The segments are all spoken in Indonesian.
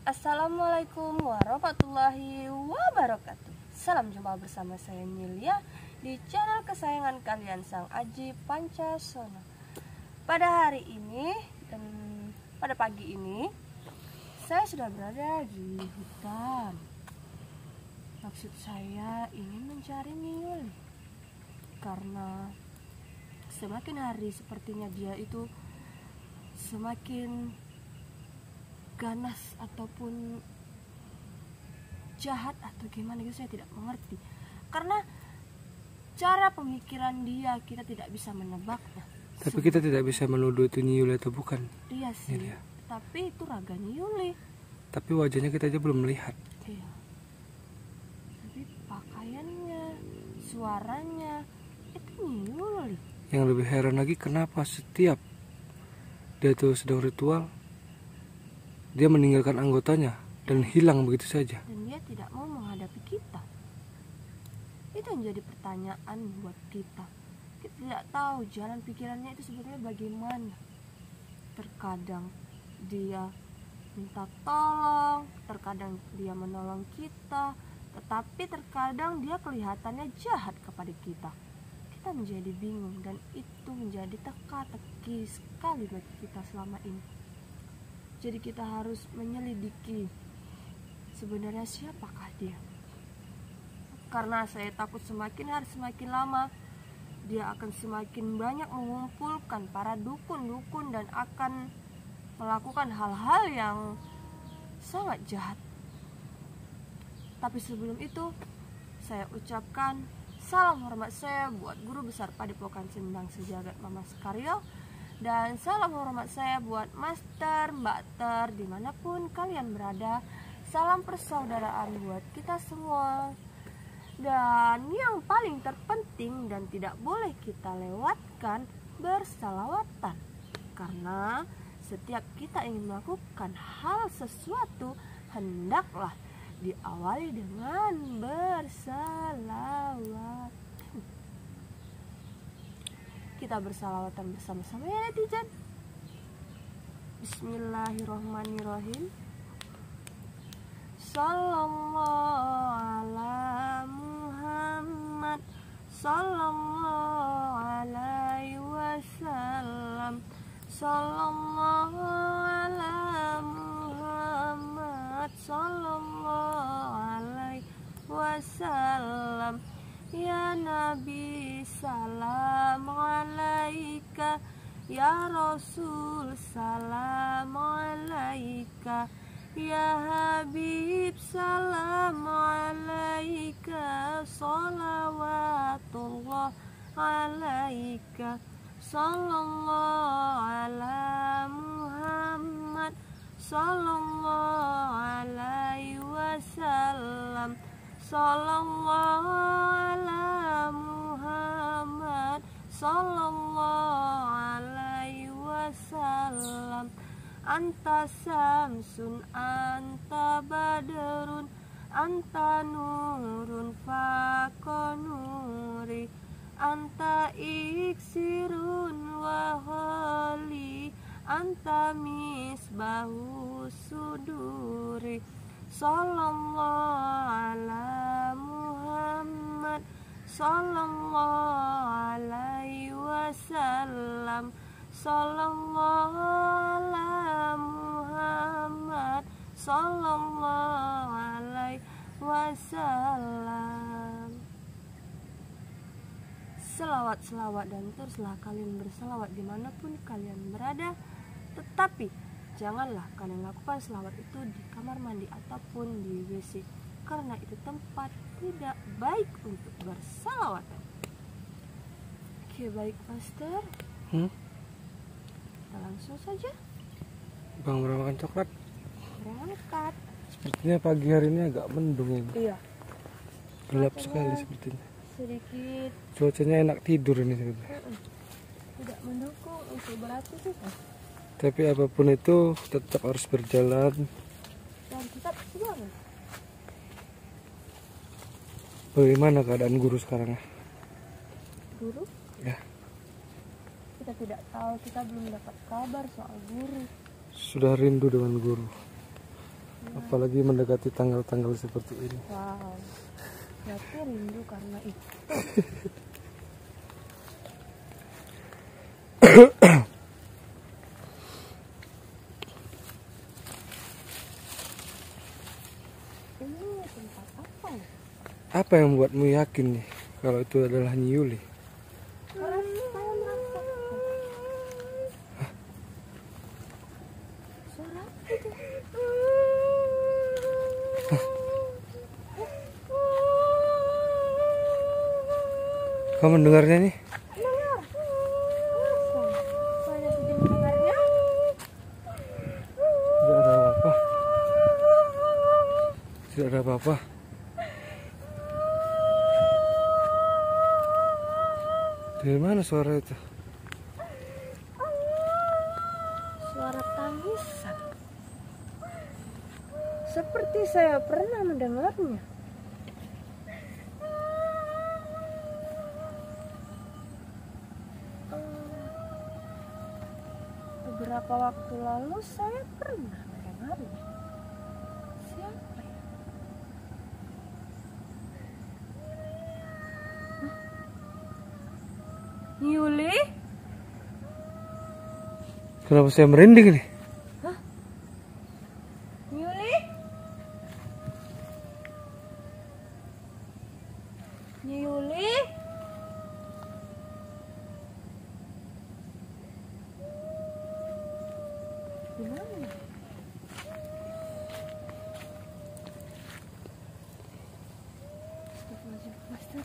Assalamualaikum warahmatullahi wabarakatuh. Salam jumpa bersama saya Milia di channel kesayangan kalian Sang Aji Pancasono. Pada hari ini dan pada pagi ini saya sudah berada di hutan. Maksud saya ingin mencari Niul, karena semakin hari sepertinya dia itu semakin ganas ataupun jahat atau gimana gitu, saya tidak mengerti. Karena cara pemikiran dia kita tidak bisa menebaknya. Tapi kita tidak bisa menuduh itu Niul atau bukan. Iya sih, ya. Tapi itu raga Niul. Tapi wajahnya kita aja belum melihat. Iya. Tapi pakaiannya, suaranya itu Niul. Yang lebih heran lagi, kenapa setiap dia tuh sedang ritual, dia meninggalkan anggotanya dan hilang begitu saja. Dan dia tidak mau menghadapi kita. Itu menjadi pertanyaan buat kita. Kita tidak tahu jalan pikirannya itu sebenarnya bagaimana. Terkadang dia minta tolong, terkadang dia menolong kita, tetapi terkadang dia kelihatannya jahat kepada kita. Kita menjadi bingung dan itu menjadi teka-teki sekali bagi kita selama ini. Jadi kita harus menyelidiki sebenarnya siapakah dia. Karena saya takut semakin hari semakin lama dia akan semakin banyak mengumpulkan para dukun-dukun dan akan melakukan hal-hal yang sangat jahat. Tapi sebelum itu saya ucapkan salam hormat saya buat guru besar Padepokan Sendang Sejagat Mama Sekaryo. Dan salam hormat saya buat master, mbak ter, dimanapun kalian berada. Salam persaudaraan buat kita semua. Dan yang paling terpenting dan tidak boleh kita lewatkan, bersalawatan. Karena setiap kita ingin melakukan hal sesuatu, hendaklah diawali dengan bersalawat. Kita bersalawatan bersama-sama ya netizen. Bismillahirrahmanirrahim. Sallallahu ala Muhammad, sallallahu alaihi wasallam, sallallahu ala Muhammad, sallallahu alaihi wasallam. Ya Nabi salam alaika, ya Rasul salam alaika, ya Habib salam alaika, salawatullah alaika, sallallahu ala Muhammad, sallallahu alaihi wasallam, sallallahu ala Muhammad, sallallahu alaihi wasallam. Anta samsun, anta badrun, anta nurun fakonuri, anta iksirun waholi, anta misbahu suduri. Sallallahu ala Muhammad, sallallahu alaihi wasallam, sallallahu ala Muhammad, sallallahu alaihi wasallam. Selawat dan teruslah kalian berselawat dimanapun kalian berada. Tetapi janganlah kalian lakukan selawat itu di kamar mandi ataupun di WC, karena itu tempat tidak baik untuk bersalawatan. Oke, baik master. Kita langsung saja. Bang, makan coklat. Berangkat. Sepertinya pagi hari ini agak mendung ini. Iya. Gelap sekali sepertinya. Sedikit. Cuacanya enak tidur ini sebenarnya. Tidak mendukung untuk beraktivitas. Tapi apapun itu tetap harus berjalan Dan tetap semangat. Bagaimana keadaan guru sekarang? Guru? Ya. Kita tidak tahu, kita belum dapat kabar soal guru. Sudah rindu dengan guru. apalagi mendekati tanggal-tanggal seperti ini. Wow, berarti rindu karena itu. Ini tempat apa ya? Apa yang membuatmu yakin nih kalau itu adalah Nyi Yuli? Karena saya merasakan. Suara apa itu? Kamu mendengarnya nih? Dengar. Saya sudah mendengarnya. Tidak ada apa-apa. Tidak ada apa-apa. Dari mana suara itu? Suara tangisan. Seperti saya pernah mendengarnya. Beberapa waktu lalu saya pernah mendengarnya. Siapa ya? Hah? Yuli? Kenapa saya merinding nih? Yuli? Yuli? Gimana? Master.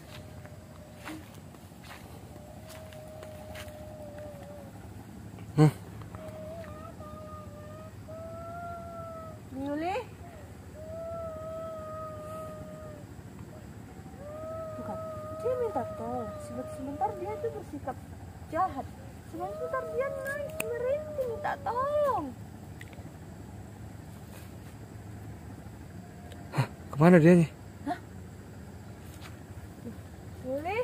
Yuli? Bukan. Dia minta tolong. Sebentar dia tuh bersikap jahat. Sebentar dia naik merinding minta tolong. Kemana dia nih? Hah? Yuli?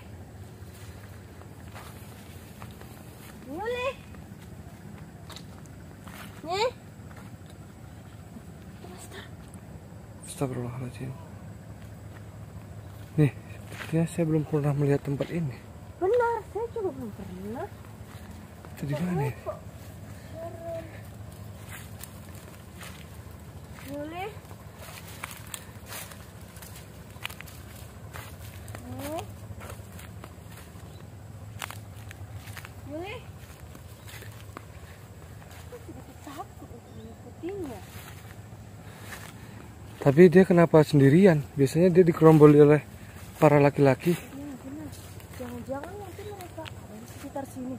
Yuli? Nih? Master. Astagfirullahaladzim. Nih, sepertinya saya belum pernah melihat tempat ini. Benar, saya juga belum pernah. Itu di mana ya? Yuli? Yuli? Aku sedikit takut untuk mengikutinya. Tapi dia kenapa sendirian? Biasanya dia dikeromboli oleh para laki-laki. Iya benar. Jangan-jangan nanti mereka ada di sekitar sini.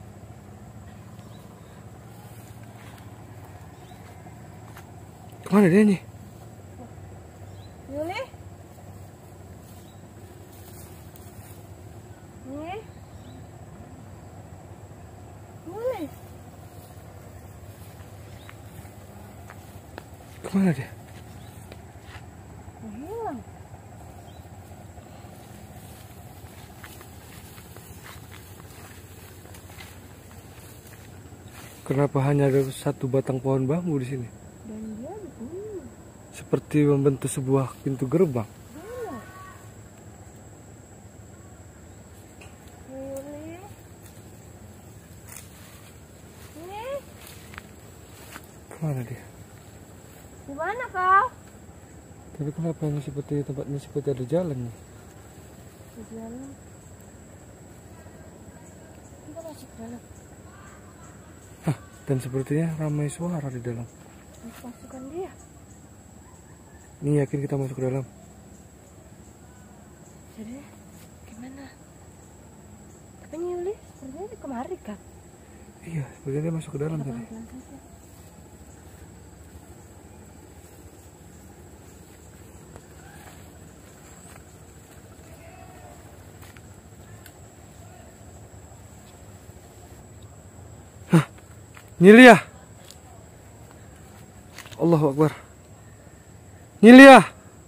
Kemana dia nih? Yuli? Nih? Yuli? Kemana dia? Hilang. Kenapa hanya ada satu batang pohon bambu di sini? Dan dia begini. Seperti membentuk sebuah pintu gerbang. Benar. Yuli? Nih? Kemana dia? Di mana kau? Tapi kenapa ini seperti tempat ini seperti ada jalan nih? Di dalam. Kita masuk ke dalam. Hah, dan sepertinya ramai suara di dalam. Masukkan dia. Ini yakin kita masuk ke dalam? Jadi gimana? Tapi Yuli sepertinya dia kemari kan? Iya, sepertinya dia masuk ke dalam Kita tadi. pelan-pelan saja. Nilia! Allahu Akbar. Nilia!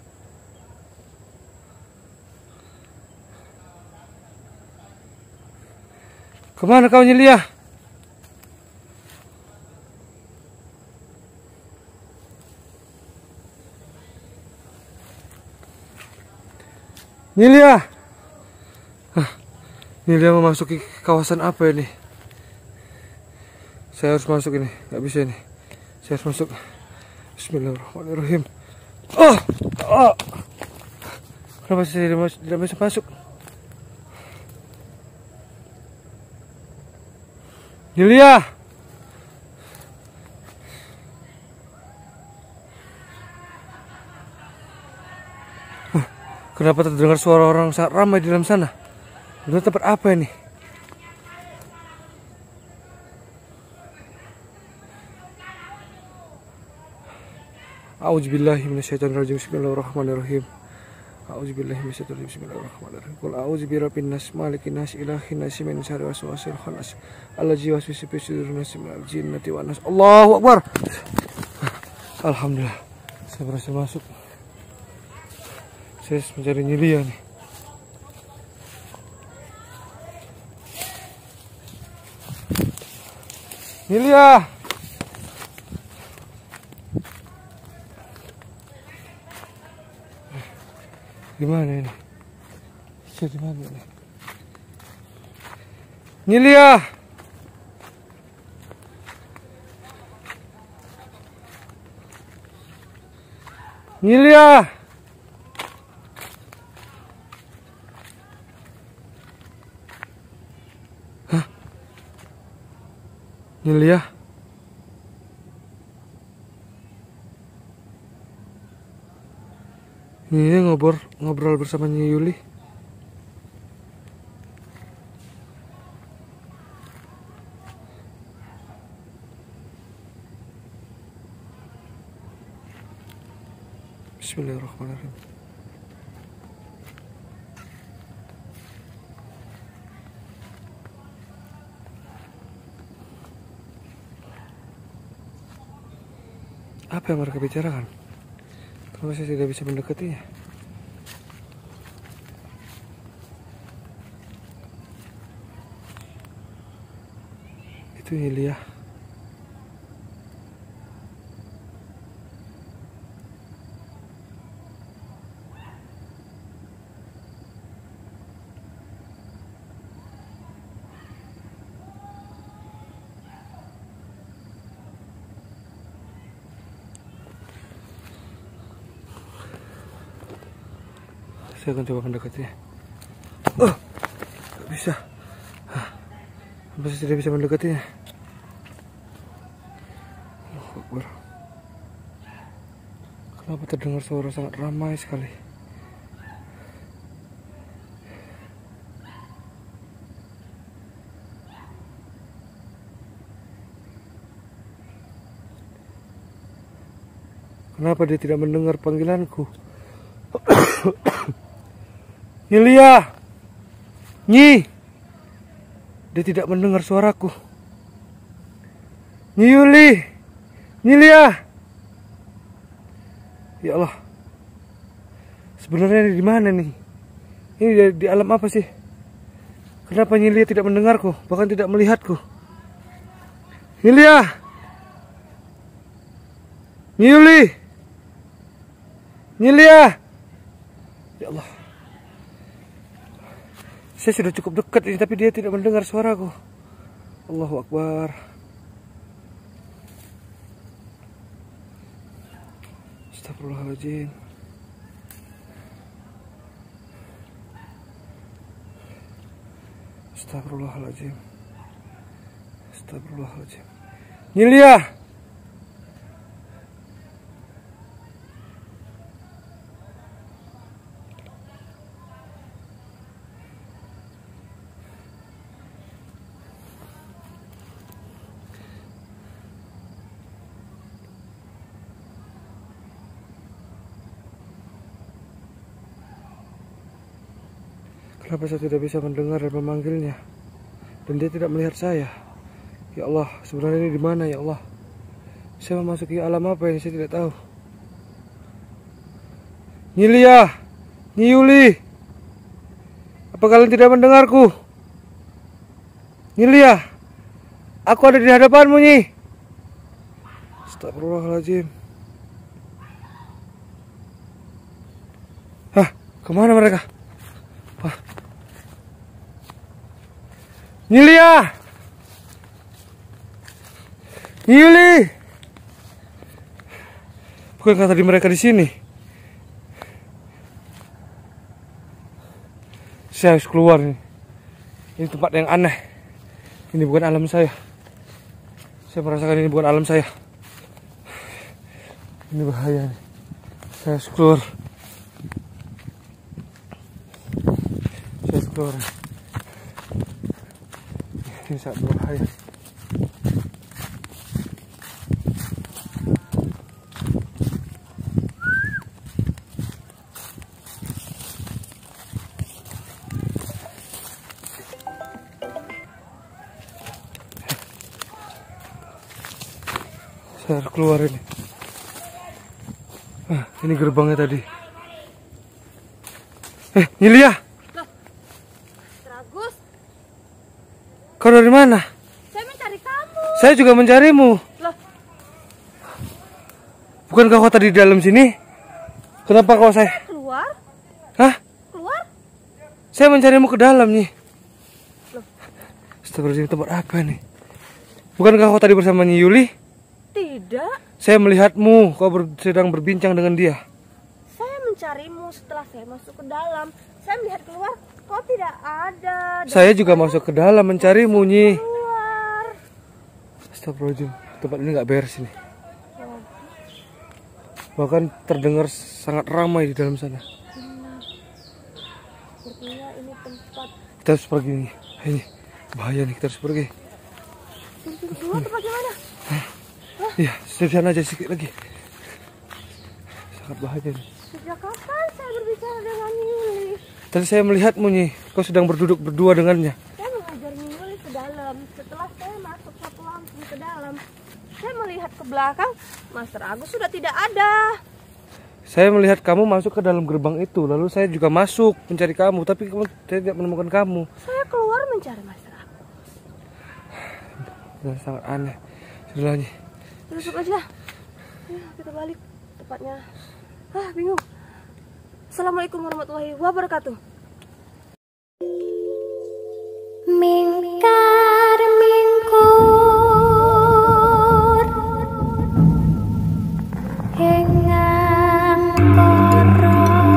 Kemana kau Nilia? Nilia. Nilia memasuki kawasan apa ini? Saya harus masuk ini, nggak bisa ini. Saya harus masuk. Bismillahirrahmanirrahim. Kenapa saya tidak bisa masuk? Nilia. Kenapa terdengar suara orang sangat ramai di dalam sana? Ini tempat apa ini? A'udzubillahi minasyaitonirrajim. Bismillahirrahmanirrahim. A'udzubillahi minasyaitonirrajim. Bismillahirrahmanirrahim. Qul a'udzu birabbin nas, malikin nas, ilahin nas, min syarri waswasil khannas, allazi yuwaswisu fi sudurin nas, minal jinnati wan nas. Allahu akbar. Alhamdulillah. Saya berhasil masuk. Saya mencari Nilia nih. Nilia. Gimana ini? Saya di mana ini? Nilia. Nilia. Hah? Nilia. Ini ngobrol bersama Nyi Yuli. Bismillahirrahmanirrahim. Apa yang mereka bicarakan? Kenapa saya tidak bisa mendekatinya? Itu Nilia. Saya akan coba mendekatinya. Gak bisa. Masih tidak bisa mendekatinya. Allahu Akbar. Kenapa terdengar suara sangat ramai sekali? Kenapa dia tidak mendengar panggilanku? Nilia. Nyi. Dia tidak mendengar suaraku. Nyi Yuli. Nilia. Ya Allah. Sebenarnya di mana nih? Ini di alam apa sih? Kenapa Nilia tidak mendengarku, bahkan tidak melihatku? Nilia. Nyi Yuli. Nilia. Ya Allah. Saya sudah cukup dekat ini, tapi dia tidak mendengar suaraku. Allahu Akbar. Astagfirullahaladzim. Astagfirullahaladzim. Astagfirullahaladzim. Nilia. Kenapa saya tidak bisa mendengar dan memanggilnya, dan dia tidak melihat saya? Ya Allah, sebenarnya ini di mana ya Allah? Saya memasuki alam apa yang saya tidak tahu? Nilia, Nyi Yuli, apa kalian tidak mendengarku? Nilia, aku ada di hadapanmu, Nyi. Astagfirullahaladzim. Hah, kemana mereka? Nilia, Yuli, bukankah tadi mereka di sini? Saya harus keluar nih. Ini tempat yang aneh. Ini bukan alam saya. Saya merasakan ini bukan alam saya. Ini bahaya nih. Saya harus keluar. Saya harus keluar. Ini sangat berbahaya. Saya harus keluar ini. Ini gerbangnya tadi. Nilia. Loh, Agus. Kau dari mana? Saya mencari kamu. Saya juga mencarimu. Loh, Bukankah kau tadi di dalam sini? Kenapa kau saya? keluar? Hah? Keluar? Saya mencarimu ke dalam nih. Loh. Astagfirullahaladzim, tempat apa nih? Bukankah kau tadi bersama Nyi Yuli? Tidak. Saya melihatmu, kau sedang berbincang dengan dia. Saya mencarimu setelah saya masuk ke dalam. Saya melihat keluar, kau tidak ada. Dan Saya juga masuk ke dalam mencarimu, Nyi. keluar. Astagfirullahaladzim, tempat ini nggak beres ini. Bahkan terdengar sangat ramai di dalam sana. Benar. Sepertinya ini tempat. Kita harus pergi nih. Ini bahaya nih, kita harus pergi. Pintu kedua atau bagaimana? Iya, di sana aja sedikit lagi. Sangat bahaya nih. Sejak kapan saya berbicara dengan Yuli? Tadi saya melihatmu, Nyi. Kau sedang berduduk berdua dengannya. Saya mengajar Yuli ke dalam. Setelah saya masuk satu lampu ke dalam, saya melihat ke belakang. Master Agus sudah tidak ada. Saya melihat kamu masuk ke dalam gerbang itu. Lalu saya juga masuk mencari kamu. Tapi saya tidak menemukan kamu. Saya keluar mencari Master Agus. Nah, sangat aneh. Sudahlah, Nyi. Tutup aja. Ayo, kita balik tepatnya. Bingung. Assalamualaikum warahmatullahi wabarakatuh. Mingkar mingkur hengang koro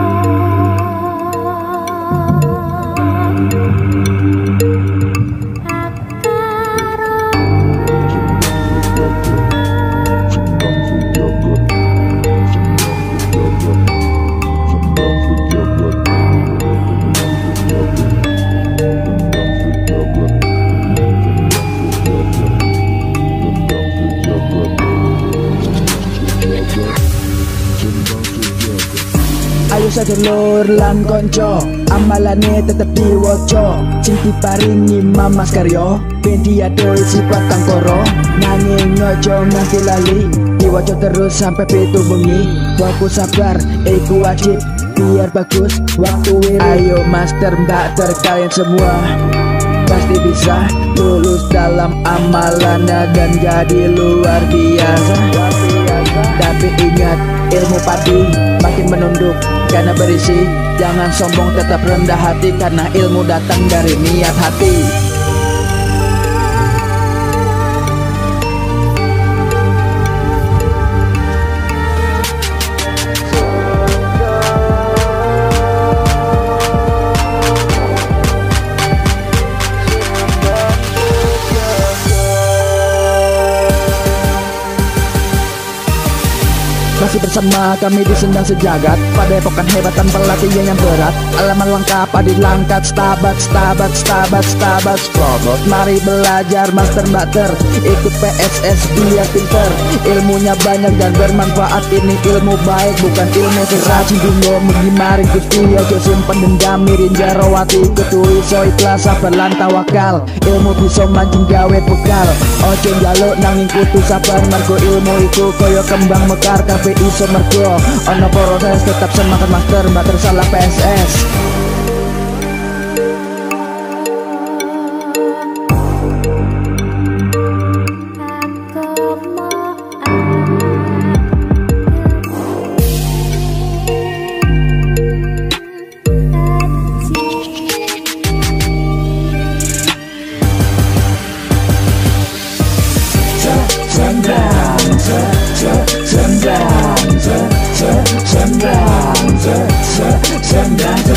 Ayo sedulur lan konco, amalane tetep diwoco. Sing diparingi Mamas Karyo, ben diadohi sifat tangkoro. Nanging ojo nganti lali, diwoco terus sampai pitu bengi. Fokus sabar, iku wajib, biar bagus waktu ini. Ayo master mbak kalian semua pasti bisa lulus dalam amalannya dan jadi luar biasa. Tapi ingat, ilmu padi makin menunduk karena berisi. Jangan sombong, tetap rendah hati karena ilmu datang dari niat hati. Masih bersama kami di Sendang Sejagat, pada epokan hebat tanpa latihan yang berat. Alaman lengkap adil langkat, stabat Strobot. Mari belajar master mater, ikut PSS biar pinter. Ilmunya banyak dan bermanfaat, ini ilmu baik bukan ilmu seracin. Dungo mengimaring Gusti, ojo simpen dendam mirin jarawati. Ketui so ikhlas sabar lan tawakal, ilmu bisa mancing gawe bekal. Ojo njaluk nanging kudu sabar, mergo ilmu itu koyo kembang mekar. Kabeh iso mergo ono proses, tetap semangat master mater salah PSS.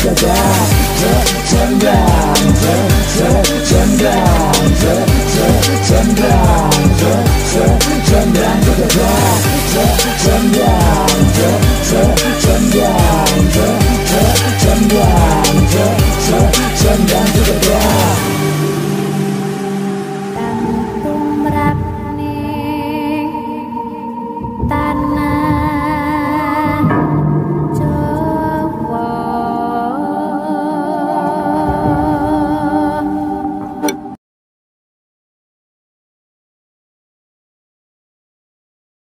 saja. Sendang